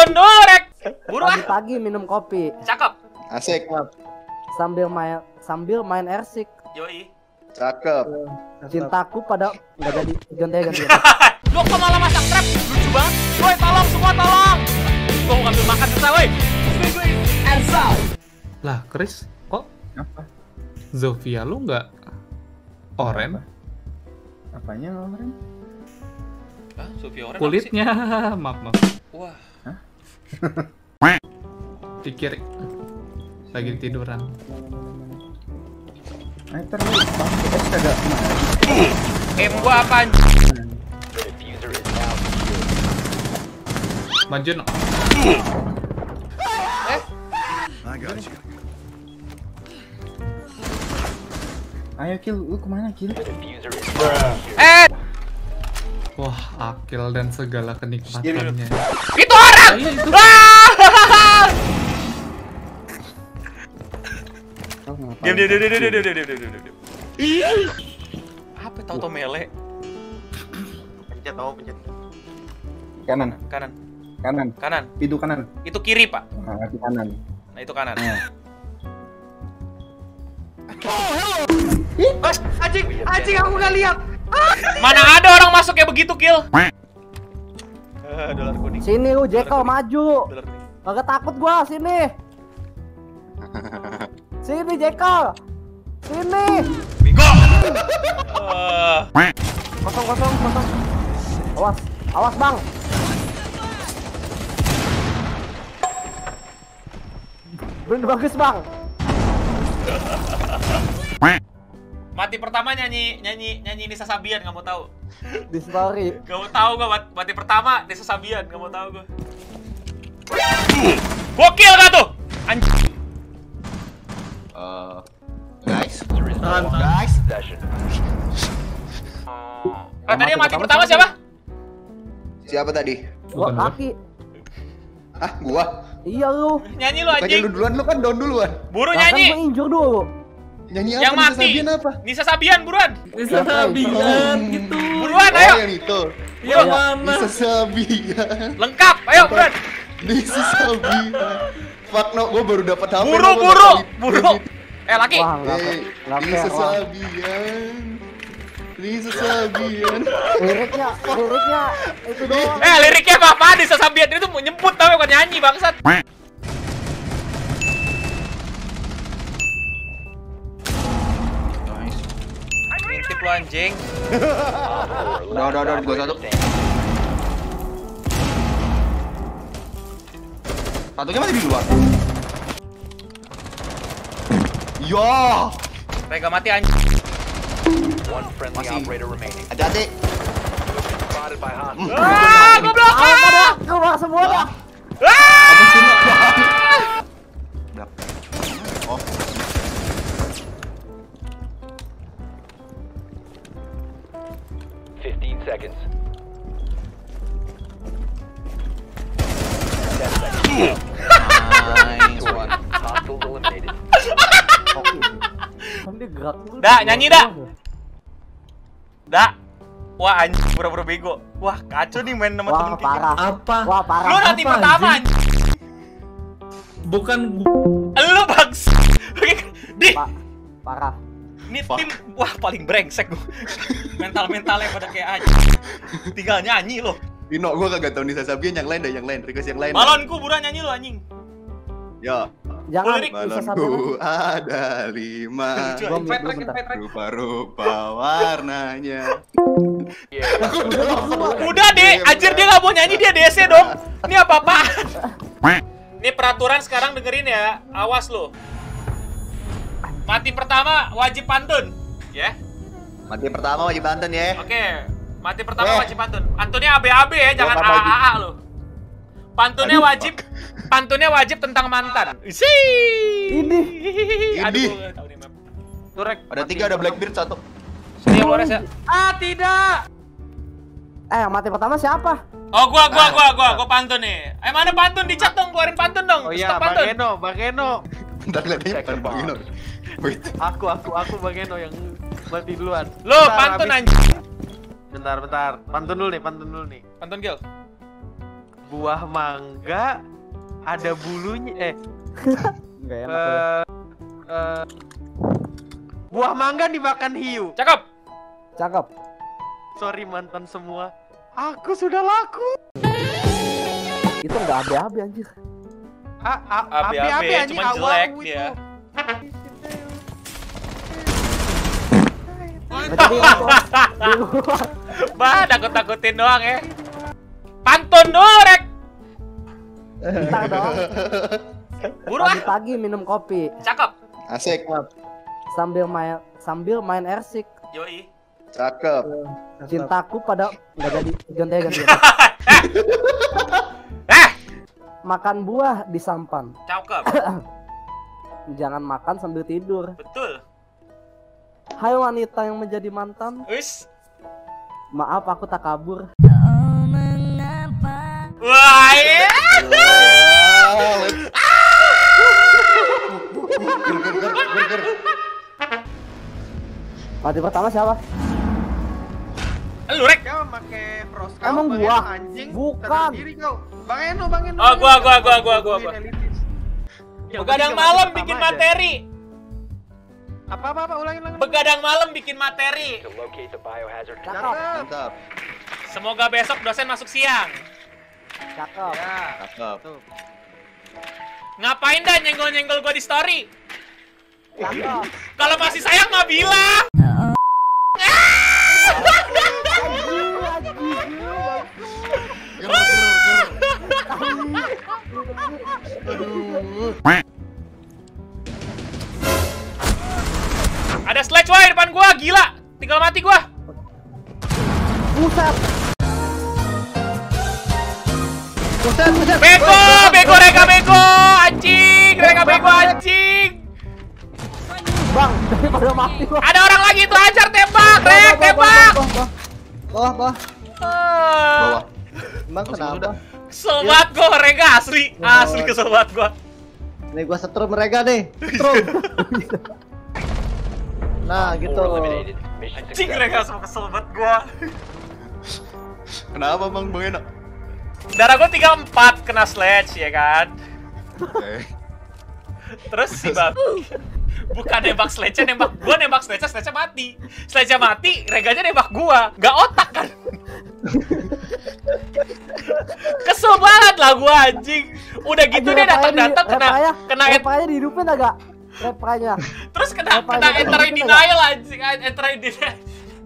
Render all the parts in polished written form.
pantun dulu, Rek. Buruan. Pagi-pagi minum kopi. Cakep. Asik. Sambil main airsick. Yoi. Cakep. Cintaku pada nggak jadi ganti. Lu kok malah masak trap? Lucu banget. Woi, tolong semua tolong. Gua mau ngambil makan susah, woi. Lah, Chris, kok Apa? Zofia lu nggak oren? Apanya orang? Hah, Sofia Oren apa sih? Kulitnya, maaf. Wah. Di kiri. Lagi tiduran. Ayo terus, kagak kemana? Gua apa? Maju no. Ayo kill, lu kemana kill? Wah, akil dan segala kenikmatannya. Itu orang. Iya, itu. Diam. Apa tau mele? Pencet. Kanan, Kanan. pintu kanan. Itu kiri, Pak. Nah, di kanan. Nah, itu kanan. Nah. Anjing aku nggak lihat. Mana ada orang masuk kayak begitu, Kill? Dolar kuning. Sini lu Jekyll maju. Dolar kuning. Kagak takut gua sini. Sini Jekyll. Sini. Bingo. Kosong. Awas Bang. Bener bagus Bang. Mati pertama nyanyi Nisa Sabian, nggak mau tahu. Di story. Gak mau tahu gue mati pertama Nisa Sabian, gak mau tahu gue. Gokil gak tuh? Anjing. Guys. Tadi yang mati pertama siapa? Siapa tadi? Gua Bukan gua. kaki. Ah, gua. Iya lu. Nyanyi lu Bukannya lu anjing. duluan, lu kan down duluan. Buru Lah, kan nyanyi. gua injur dulu. Nyanyi apa? Yang Nisa mati. Sabian apa? Nisa Sabian buruan. Bisa Sabian gitu. Buruan Oh, ayo. yang itu. Yang mana? Nisa Sabian. Lengkap. Ayo buruan. Nisa Sabian. Fuck no, gua baru dapat HP. Buru. Laki. Wah, enggak Nisa fair. Wah. Sabian. Nisa Sabian. Liriknya itu doang. Liriknya apa-apaan Nisa Sabian itu mau nyebut tapi bukan nyanyi bangsat. Ngintip lu anjing. Udah, gua satu. Satunya masih di luar. Yo, Rega mati anjing. masih. Hati-hati. Goblok. Apa dah? Keluar semua dah. Apa sih lu? Oh, 15 seconds. nice one. Hostiles eliminated. Kan dia gerak dulu. Dak, nyanyi, Dak. Dak. Wah anjing pura-pura bego. Wah kacau nih main sama Wah, temen kita. parah. Apa? Wah, parah. Lu nanti Apa, pertama anjing? anjing. Bukan Lu bangsa. Di. Parah. Ini tim wah paling brengsek gua. Mental-mentalnya pada kayak anjing. Tinggal nyanyi lo. Dino, gua kagak tahu Nisa Sabian, yang lain. Request yang lain. Balonku buruan nyanyi lo anjing. Ya, Jangan Lirik. bisa sampai balonku ada 5. Gua mute dulu bentar. Rupa-rupa warnanya. Udah deh, anjir dia nggak mau nyanyi dia DC dong. Ini apa-apa? Ini peraturan sekarang dengerin ya. Awas lo. Mati pertama wajib pantun, ya. Mati pertama wajib pantun ya. Oke. Mati pertama wajib pantun. Pantunnya ABAB ya, jangan Gua nggak AAA lo. Pantunnya Aduh. wajib. Pantunnya wajib tentang mantan. Sih. Ini. Aduh, Ini. gua tahu nih map. Turek. Ada 3, ada Blackbeard 1. Sini Flores ya. Tidak. Yang mati pertama siapa? Oh, gua pantun nih. Mana pantun di chat dong, keluarin pantun dong. Oh iya, Stop pantun. Bang Eno. Bentar kelihatannya bukan Bang Ino. Wait. Aku Bang Eno yang mati duluan. Lo Bentar, pantun habis. anjing. Bentar. Pantun dulu nih. Pantun Gil. buah mangga ada bulunya. Enggak enak. Buah mangga dimakan hiu. Cakep. Cakep. Sorry mantan semua. Aku sudah laku. Itu enggak abe-abe anjir. Abe-abe, anjing, cuman jelek awamu dia. Berarti di luar. Bah, takut-takutin doang ya. Pantun dulu, Rek. Bentar dong. Buru ah. Pagi-pagi minum kopi Cakep. Asik. sambil main airsick. Yoi. Cakep. Cintaku pada nggak jadi ganti. Makan buah di sampan. Cakep. Jangan makan sambil tidur. Betul. Hai wanita yang menjadi mantan. Wis. Maaf aku tak kabur. Wah, iya. Burger. Mati pertama siapa? Lu, Rek. Kau pakai frost kau, Emang Bang gua? Eno, anjing. Bukan. Sadar diri kau. Bang Eno. Oh, gua. Yang Begadang ketiga malam mati bikin pertama aja. materi. Apa ulangin. Begadang malam bikin materi. To locate the biohazard Cakep. Cakep. Mantap. Semoga besok dosen masuk siang. Cakep. Ya. Cakep. Tuh. Ngapain dah nyenggol-nyenggol gua di story? Cakep. Kalau masih sayang mah bilang. Ada sledge wah depan gua, gila. Tinggal mati gua. Buset. Bego Reka bego, anjing. Reka bego anjing. Bang, daripada mati gua. Ada orang lagi tuh, hajar tembak, Rek, tembak. Bawah. Ah. Emang kenapa? Kesel banget gua, Reka asli kesel banget gua. Nih gua setrum mereka nih. Setrum. Nah, gitu. 4 eliminated. Mission Anjing success. Reka semua kesel banget gua. Kenapa Bang Eno? Darah gua 34 kena sledge ya kan. Oke. Terus si Bang bukan nembak sledge, nembak sledge mati. Sledge mati, Reganya nembak gua. Gak otak kan. Kesel banget lah gua anjing. Udah gitu dia datang-datang kena repanya dihidupin agak. Repanya. terus kena enter in denial anjing. Enter in denial.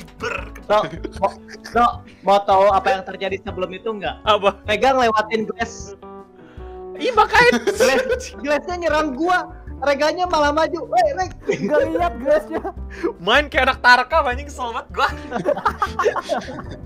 Dok, mau tahu apa yang terjadi sebelum itu nggak? Apa? Pegang lewatin glass. Ih makanya Glassnya nyerang gua. Reganya malah maju. Reg. Gak lihat glassnya. main kayak anak Tarkam anjing, kesel banget gua.